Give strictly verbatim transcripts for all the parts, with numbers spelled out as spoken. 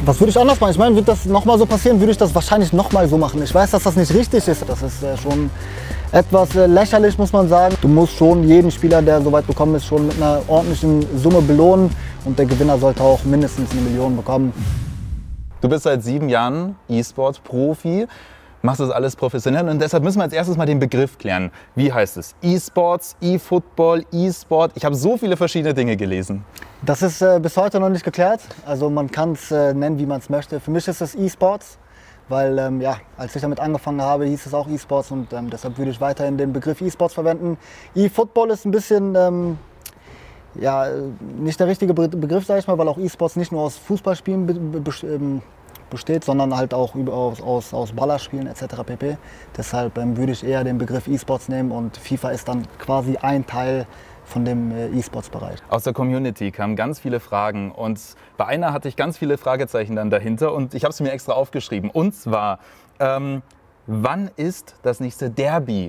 Was würde ich anders machen? Ich meine, wird das nochmal so passieren, würde ich das wahrscheinlich nochmal so machen. Ich weiß, dass das nicht richtig ist. Das ist äh, schon etwas äh, lächerlich, muss man sagen. Du musst schon jeden Spieler, der so weit bekommen ist, schon mit einer ordentlichen Summe belohnen. Und der Gewinner sollte auch mindestens eine Million bekommen. Du bist seit sieben Jahren E-Sport-Profi, machst das alles professionell und deshalb müssen wir als erstes mal den Begriff klären. Wie heißt es? E-Sports, E-Football, E-Sport? Ich habe so viele verschiedene Dinge gelesen. Das ist äh, bis heute noch nicht geklärt. Also man kann es äh, nennen, wie man es möchte. Für mich ist es E-Sports, weil ähm, ja, als ich damit angefangen habe, hieß es auch E-Sports und ähm, deshalb würde ich weiterhin den Begriff E-Sports verwenden. E-Football ist ein bisschen ähm, ja, nicht der richtige Begriff, sage ich mal, weil auch E-Sports nicht nur aus Fußballspielen be be ähm, besteht, sondern halt auch aus, aus, aus Ballerspielen et cetera pp. Deshalb ähm, würde ich eher den Begriff E-Sports nehmen und FIFA ist dann quasi ein Teil von dem äh, E-Sports-Bereich. Aus der Community kamen ganz viele Fragen und bei einer hatte ich ganz viele Fragezeichen dann dahinter und ich habe es mir extra aufgeschrieben. Und zwar, ähm, wann ist das nächste Derby?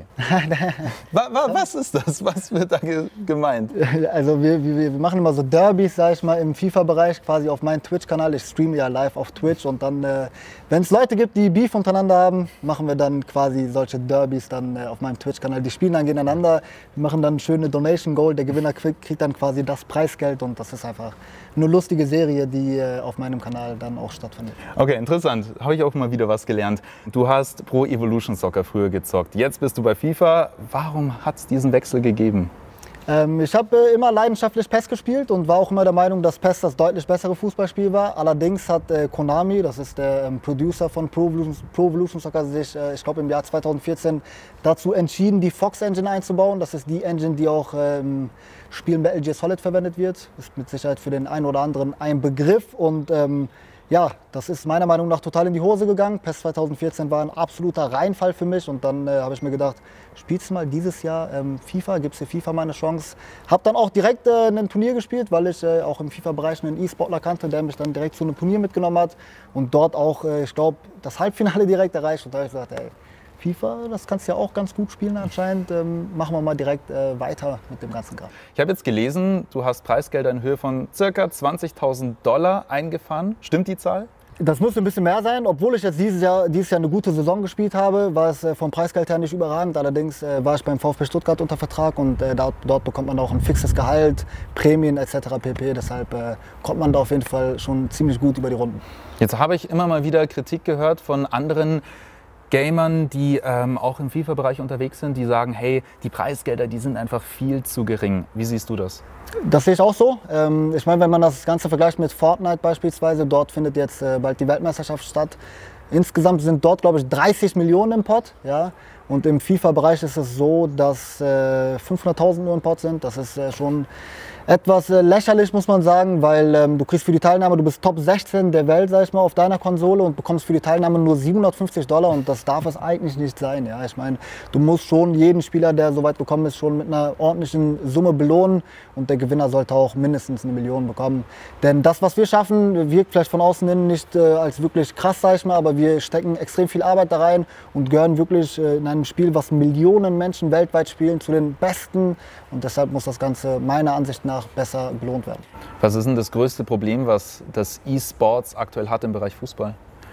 Was ist das? Was wird da ge gemeint? Also wir, wir, wir machen immer so Derbys, sage ich mal, im FIFA-Bereich, quasi auf meinem Twitch-Kanal. Ich streame ja live auf Twitch und dann, äh, wenn es Leute gibt, die Beef untereinander haben, machen wir dann quasi solche Derbys dann äh, auf meinem Twitch-Kanal. Die spielen dann gegeneinander, wir machen dann schöne Donation-Goal. Der Gewinner kriegt, kriegt dann quasi das Preisgeld und das ist einfach eine lustige Serie, die äh, auf meinem Kanal dann auch stattfindet. Okay, interessant. Habe ich auch mal wieder was gelernt. Du hast Pro Evolution Soccer früher gezockt. Jetzt bist du bei FIFA. Warum hat es diesen Wechsel gegeben? Ähm, ich habe äh, immer leidenschaftlich PES gespielt und war auch immer der Meinung, dass PES das deutlich bessere Fußballspiel war. Allerdings hat äh, Konami, das ist der ähm, Producer von Pro Evolution, Pro Evolution Soccer, sich, äh, ich glaube im Jahr zweitausendvierzehn dazu entschieden, die Fox Engine einzubauen. Das ist die Engine, die auch ähm, Spielen bei L G Solid verwendet wird. Ist mit Sicherheit für den einen oder anderen ein Begriff und ähm, ja, das ist meiner Meinung nach total in die Hose gegangen. PES zweitausendvierzehn war ein absoluter Reinfall für mich und dann äh, habe ich mir gedacht, spielst du mal dieses Jahr ähm, FIFA, gibst dir FIFA mal eine Chance. Habe dann auch direkt äh, ein Turnier gespielt, weil ich äh, auch im FIFA-Bereich einen E-Sportler kannte, der mich dann direkt zu einem Turnier mitgenommen hat und dort auch, äh, ich glaube, das Halbfinale direkt erreicht und da habe ich gesagt, ey, FIFA, das kannst du ja auch ganz gut spielen anscheinend. Ähm, machen wir mal direkt äh, weiter mit dem ganzen Kram. Ich habe jetzt gelesen, du hast Preisgelder in Höhe von ca. zwanzigtausend Dollar eingefahren. Stimmt die Zahl? Das müsste ein bisschen mehr sein. Obwohl ich jetzt dieses Jahr, dieses Jahr eine gute Saison gespielt habe, war es äh, vom Preisgeld her nicht überragend. Allerdings äh, war ich beim VfB Stuttgart unter Vertrag und äh, dort, dort bekommt man auch ein fixes Gehalt, Prämien et cetera pp. Deshalb äh, kommt man da auf jeden Fall schon ziemlich gut über die Runden. Jetzt habe ich immer mal wieder Kritik gehört von anderen Gamern, die ähm, auch im FIFA-Bereich unterwegs sind, die sagen, hey, die Preisgelder, die sind einfach viel zu gering. Wie siehst du das? Das sehe ich auch so. Ähm, ich meine, wenn man das Ganze vergleicht mit Fortnite beispielsweise, dort findet jetzt äh, bald die Weltmeisterschaft statt. Insgesamt sind dort, glaube ich, dreißig Millionen im Pot. Ja? Und im FIFA-Bereich ist es so, dass äh, fünfhunderttausend nur im Pot sind. Das ist äh, schon etwas äh, lächerlich, muss man sagen, weil ähm, du kriegst für die Teilnahme, du bist Top sechzehn der Welt, sag ich mal, auf deiner Konsole und bekommst für die Teilnahme nur siebenhundertfünfzig Dollar und das darf es eigentlich nicht sein. Ja? Ich meine, du musst schon jeden Spieler, der so weit gekommen ist, schon mit einer ordentlichen Summe belohnen und der Gewinner sollte auch mindestens eine Million bekommen. Denn das, was wir schaffen, wirkt vielleicht von außen hin nicht äh, als wirklich krass, sag ich mal, aber wir stecken extrem viel Arbeit da rein und gehören wirklich äh, in einem Spiel, was Millionen Menschen weltweit spielen, zu den Besten und deshalb muss das Ganze meiner Ansicht nach besser belohnt werden. Was ist denn das größte Problem, was das E-Sports aktuell hat im Bereich Fußball?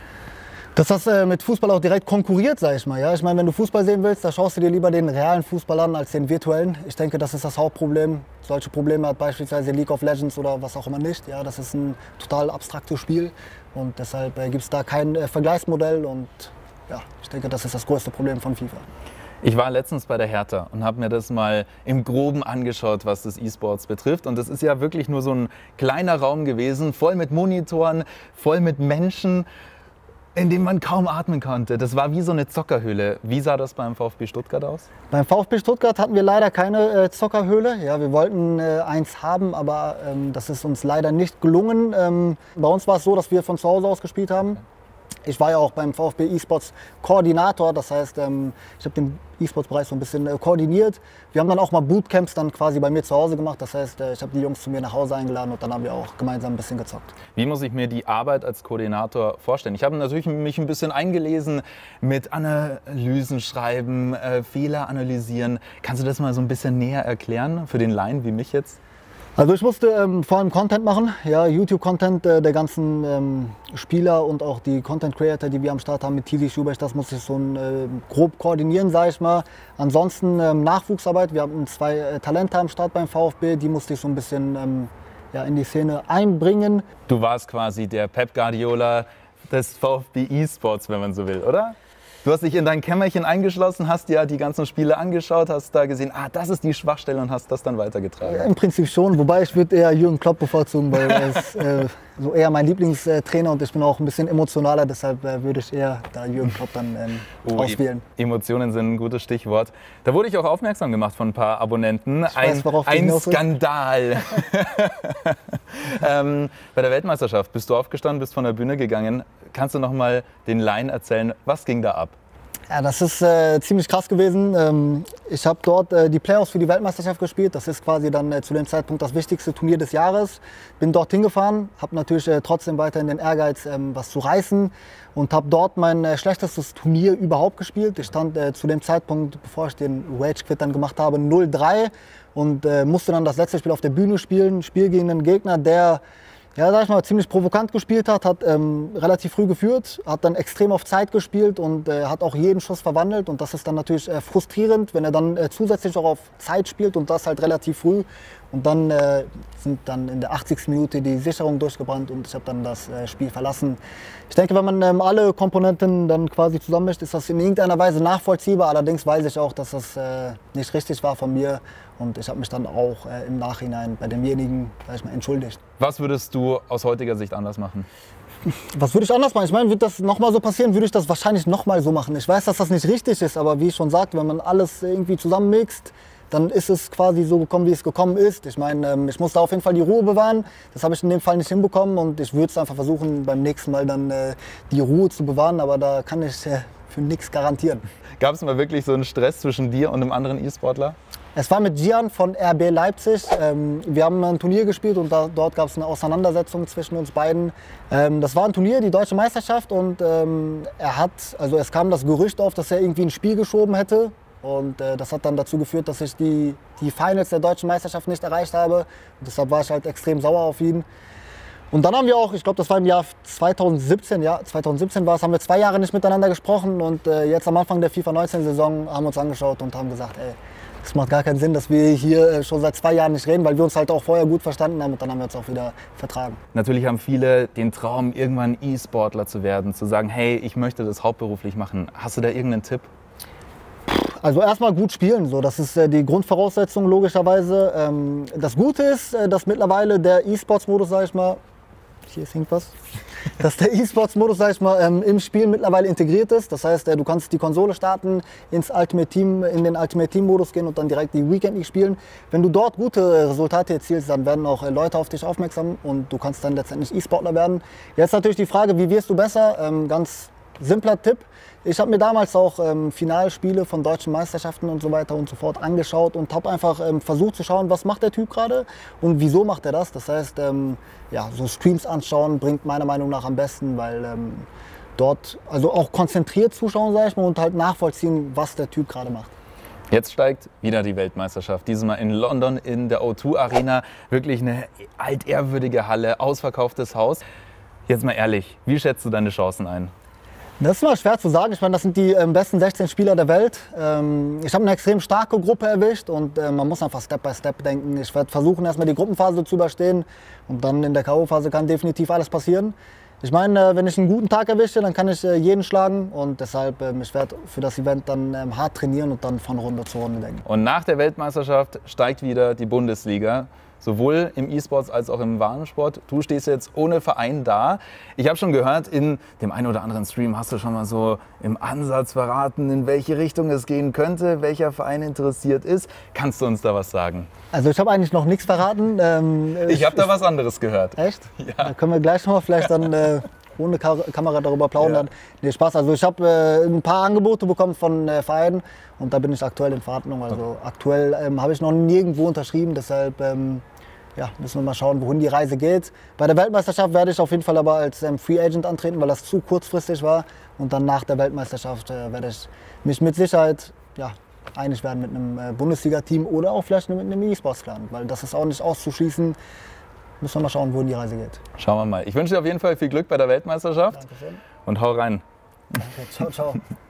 Dass das äh, mit Fußball auch direkt konkurriert, sag ich mal. Ja? Ich meine, wenn du Fußball sehen willst, da schaust du dir lieber den realen Fußball an als den virtuellen. Ich denke, das ist das Hauptproblem. Solche Probleme hat beispielsweise League of Legends oder was auch immer nicht. Ja? Das ist ein total abstraktes Spiel und deshalb äh, gibt es da kein äh, Vergleichsmodell und ja, ich denke, das ist das größte Problem von FIFA. Ich war letztens bei der Hertha und habe mir das mal im Groben angeschaut, was das E-Sports betrifft. Und das ist ja wirklich nur so ein kleiner Raum gewesen, voll mit Monitoren, voll mit Menschen, in dem man kaum atmen konnte. Das war wie so eine Zockerhöhle. Wie sah das beim VfB Stuttgart aus? Beim VfB Stuttgart hatten wir leider keine äh, Zockerhöhle. Ja, wir wollten äh, eins haben, aber ähm, das ist uns leider nicht gelungen. Ähm, bei uns war es so, dass wir von zu Hause aus gespielt haben. Ich war ja auch beim VfB E-Sports Koordinator, das heißt, ähm, ich habe den E-Sports-Bereich so ein bisschen äh, koordiniert. Wir haben dann auch mal Bootcamps dann quasi bei mir zu Hause gemacht, das heißt, äh, ich habe die Jungs zu mir nach Hause eingeladen und dann haben wir auch gemeinsam ein bisschen gezockt. Wie muss ich mir die Arbeit als Koordinator vorstellen? Ich habe natürlich mich ein bisschen eingelesen mit Analysen schreiben, äh, Fehler analysieren. Kannst du das mal so ein bisschen näher erklären für den Laien wie mich jetzt? Also ich musste ähm, vor allem Content machen, ja, YouTube-Content äh, der ganzen ähm, Spieler und auch die Content-Creator, die wir am Start haben mit Tisi Schubert, das musste ich so ein, äh, grob koordinieren, sage ich mal. Ansonsten ähm, Nachwuchsarbeit, wir haben zwei äh, Talente am Start beim VfB, die musste ich so ein bisschen ähm, ja, in die Szene einbringen. Du warst quasi der Pep Guardiola des VfB E-Sports, wenn man so will, oder? Du hast dich in dein Kämmerchen eingeschlossen, hast dir die ganzen Spiele angeschaut, hast da gesehen, ah, das ist die Schwachstelle und hast das dann weitergetragen. Ja, im Prinzip schon, wobei ich würde eher Jürgen Klopp bevorzugen, weil er ist äh, so eher mein Lieblingstrainer und ich bin auch ein bisschen emotionaler, deshalb äh, würde ich eher da Jürgen Klopp dann ähm, oh, auswählen. Emotionen sind ein gutes Stichwort. Da wurde ich auch aufmerksam gemacht von ein paar Abonnenten. Ich weiß, ein ein Skandal. ähm, bei der Weltmeisterschaft bist du aufgestanden, bist von der Bühne gegangen. Kannst du noch mal den Laien erzählen, was ging da ab? Ja, das ist äh, ziemlich krass gewesen. Ähm, ich habe dort äh, die Playoffs für die Weltmeisterschaft gespielt. Das ist quasi dann äh, zu dem Zeitpunkt das wichtigste Turnier des Jahres. Bin dort hingefahren, habe natürlich äh, trotzdem weiterhin den Ehrgeiz, ähm, was zu reißen und habe dort mein äh, schlechtestes Turnier überhaupt gespielt. Ich stand äh, zu dem Zeitpunkt, bevor ich den Rage-Quit dann gemacht habe, null drei und äh, musste dann das letzte Spiel auf der Bühne spielen. Spiel gegen einen Gegner, der ja, sag ich mal, ziemlich provokant gespielt hat, hat ähm, relativ früh geführt, hat dann extrem auf Zeit gespielt und äh, hat auch jeden Schuss verwandelt. Und das ist dann natürlich äh, frustrierend, wenn er dann äh, zusätzlich auch auf Zeit spielt und das halt relativ früh. Und dann äh, sind dann in der achtzigsten Minute die Sicherung durchgebrannt und ich habe dann das äh, Spiel verlassen. Ich denke, wenn man ähm, alle Komponenten dann quasi zusammenmischt, ist das in irgendeiner Weise nachvollziehbar. Allerdings weiß ich auch, dass das äh, nicht richtig war von mir. Und ich habe mich dann auch äh, im Nachhinein bei demjenigen, sag ich mal, entschuldigt. Was würdest du aus heutiger Sicht anders machen? Was würde ich anders machen? Ich meine, würde das nochmal so passieren, würde ich das wahrscheinlich nochmal so machen. Ich weiß, dass das nicht richtig ist, aber wie ich schon sagte, wenn man alles irgendwie zusammenmixt, dann ist es quasi so gekommen, wie es gekommen ist. Ich meine, ähm, ich musste auf jeden Fall die Ruhe bewahren. Das habe ich in dem Fall nicht hinbekommen und ich würde es einfach versuchen, beim nächsten Mal dann äh, die Ruhe zu bewahren, aber da kann ich äh, für nichts garantieren. Gab es mal wirklich so einen Stress zwischen dir und einem anderen E-Sportler? Es war mit Gian von R B Leipzig. Ähm, wir haben ein Turnier gespielt und da, dort gab es eine Auseinandersetzung zwischen uns beiden. Ähm, das war ein Turnier, die Deutsche Meisterschaft und ähm, er hat, also es kam das Gerücht auf, dass er irgendwie ein Spiel geschoben hätte. Und äh, das hat dann dazu geführt, dass ich die, die Finals der Deutschen Meisterschaft nicht erreicht habe. Und deshalb war ich halt extrem sauer auf ihn. Und dann haben wir auch, ich glaube, das war im Jahr zweitausendsiebzehn, ja, zweitausendsiebzehn war es, haben wir zwei Jahre nicht miteinander gesprochen. Und äh, jetzt am Anfang der FIFA neunzehn-Saison haben wir uns angeschaut und haben gesagt, ey, es macht gar keinen Sinn, dass wir hier schon seit zwei Jahren nicht reden, weil wir uns halt auch vorher gut verstanden haben und dann haben wir uns auch wieder vertragen. Natürlich haben viele den Traum, irgendwann E-Sportler zu werden, zu sagen, hey, ich möchte das hauptberuflich machen. Hast du da irgendeinen Tipp? Also erstmal gut spielen, so. Das ist äh, die Grundvoraussetzung logischerweise. Ähm, das Gute ist, äh, dass mittlerweile der E-Sports-Modus, sag ich mal, hier ist irgendwas, dass der E-Sports-Modus, sag ich mal, ähm, im Spiel mittlerweile integriert ist. Das heißt, äh, du kannst die Konsole starten, ins Ultimate Team, in den Ultimate Team-Modus gehen und dann direkt die Weekend League spielen. Wenn du dort gute Resultate erzielst, dann werden auch äh, Leute auf dich aufmerksam und du kannst dann letztendlich E-Sportler werden. Jetzt natürlich die Frage, wie wirst du besser? Ähm, ganz simpler Tipp. Ich habe mir damals auch ähm, Finalspiele von deutschen Meisterschaften und so weiter und so fort angeschaut und habe einfach ähm, versucht zu schauen, was macht der Typ gerade und wieso macht er das. Das heißt, ähm, ja, so Streams anschauen bringt meiner Meinung nach am besten, weil ähm, dort also auch konzentriert zuschauen, sage ich mal, und halt nachvollziehen, was der Typ gerade macht. Jetzt steigt wieder die Weltmeisterschaft, dieses Mal in London in der O zwei Arena. Wirklich eine altehrwürdige Halle, ausverkauftes Haus. Jetzt mal ehrlich, wie schätzt du deine Chancen ein? Das ist mal schwer zu sagen. Ich meine, das sind die ähm, besten sechzehn Spieler der Welt. Ähm, ich habe eine extrem starke Gruppe erwischt und äh, man muss einfach Step by Step denken. Ich werde versuchen, erstmal die Gruppenphase zu überstehen und dann in der K O-Phase kann definitiv alles passieren. Ich meine, äh, wenn ich einen guten Tag erwische, dann kann ich äh, jeden schlagen und deshalb äh, ich werde für das Event dann ähm, hart trainieren und dann von Runde zu Runde denken. Und nach der Weltmeisterschaft steigt wieder die Bundesliga. Sowohl im E-Sports als auch im Warensport. Du stehst jetzt ohne Verein da. Ich habe schon gehört, in dem einen oder anderen Stream hast du schon mal so im Ansatz verraten, in welche Richtung es gehen könnte, welcher Verein interessiert ist. Kannst du uns da was sagen? Also ich habe eigentlich noch nichts verraten. Ähm, ich habe da was anderes gehört. Echt? Ja. Da können wir gleich noch mal vielleicht dann äh, ohne Ka Kamera darüber plaudern. Ja. Nee, Spaß. Also ich habe äh, ein paar Angebote bekommen von äh, Vereinen und da bin ich aktuell in Verhandlung. Also okay. aktuell ähm, habe ich noch nirgendwo unterschrieben, deshalb ähm, ja, müssen wir mal schauen, wohin die Reise geht. Bei der Weltmeisterschaft werde ich auf jeden Fall aber als ähm, Free Agent antreten, weil das zu kurzfristig war. Und dann nach der Weltmeisterschaft äh, werde ich mich mit Sicherheit ja, einig werden mit einem äh, Bundesliga-Team oder auch vielleicht mit einem E-Sports-Clan, weil das ist auch nicht auszuschließen. Müssen wir mal schauen, wohin die Reise geht. Schauen wir mal. Ich wünsche dir auf jeden Fall viel Glück bei der Weltmeisterschaft. Dankeschön. Und hau rein. Danke. Ciao, ciao.